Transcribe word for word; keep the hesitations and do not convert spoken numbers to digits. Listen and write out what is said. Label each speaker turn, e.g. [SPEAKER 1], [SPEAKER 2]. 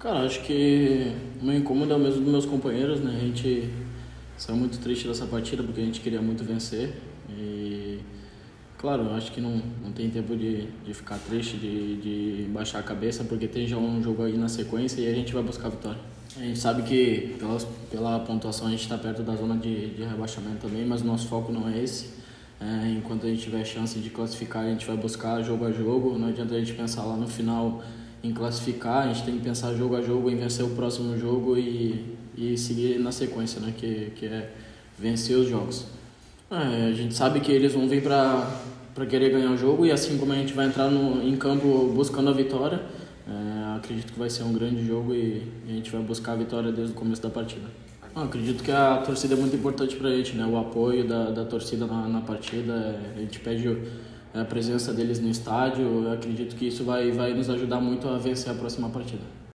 [SPEAKER 1] Cara, acho que o meu incômodo é o mesmo dos meus companheiros, né? A gente saiu muito triste dessa partida porque a gente queria muito vencer. E, claro, eu acho que não, não tem tempo de, de ficar triste, de, de baixar a cabeça, porque tem já um jogo aí na sequência e a gente vai buscar a vitória. A gente sabe que pelas, pela pontuação a gente está perto da zona de, de rebaixamento também, mas o nosso foco não é esse. É, enquanto a gente tiver chance de classificar, a gente vai buscar jogo a jogo. Não adianta a gente pensar lá no final em classificar, a gente tem que pensar jogo a jogo em vencer o próximo jogo e, e seguir na sequência, né? que, que é vencer os jogos. É, a gente sabe que eles vão vir para para querer ganhar o jogo e assim como a gente vai entrar no, em campo buscando a vitória, é, acredito que vai ser um grande jogo e, e a gente vai buscar a vitória desde o começo da partida. Ah, acredito que a torcida é muito importante para a gente, né? O apoio da, da torcida na, na partida, é, a gente pede a presença deles no estádio. Eu acredito que isso vai, vai nos ajudar muito a vencer a próxima partida.